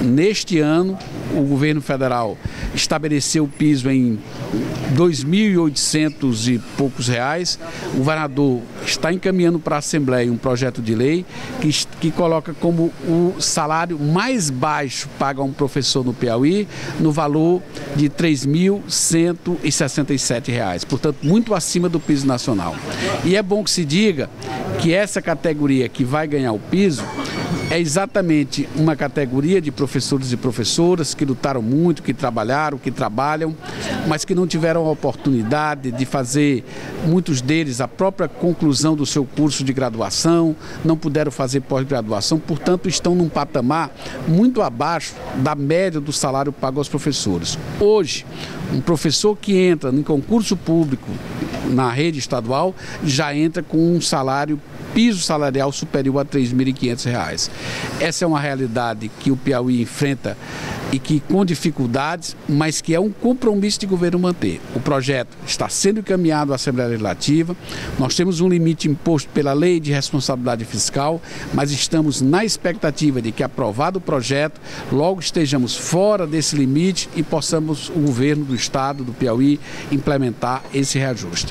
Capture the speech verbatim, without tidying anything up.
Neste ano, o governo federal estabeleceu o piso em dois mil e oitocentos e poucos reais. O governador está encaminhando para a Assembleia um projeto de lei que, que coloca como o salário mais baixo pago a um professor no Piauí no valor de três mil cento e sessenta e sete reais, portanto, muito acima do piso nacional. E é bom que se diga que essa categoria que vai ganhar o piso é exatamente uma categoria de professores e professoras que lutaram muito, que trabalharam, que trabalham, mas que não tiveram a oportunidade de fazer, muitos deles, a própria conclusão do seu curso de graduação, não puderam fazer pós-graduação, portanto estão num patamar muito abaixo da média do salário pago aos professores. Hoje, um professor que entra em concurso público na rede estadual já entra com um salário piso salarial superior a três mil e quinhentos reais. Essa é uma realidade que o Piauí enfrenta e que com dificuldades, mas que é um compromisso de governo manter. O projeto está sendo encaminhado à Assembleia Legislativa, nós temos um limite imposto pela Lei de Responsabilidade Fiscal, mas estamos na expectativa de que, aprovado o projeto, logo estejamos fora desse limite e possamos, o governo do estado do Piauí, implementar esse reajuste.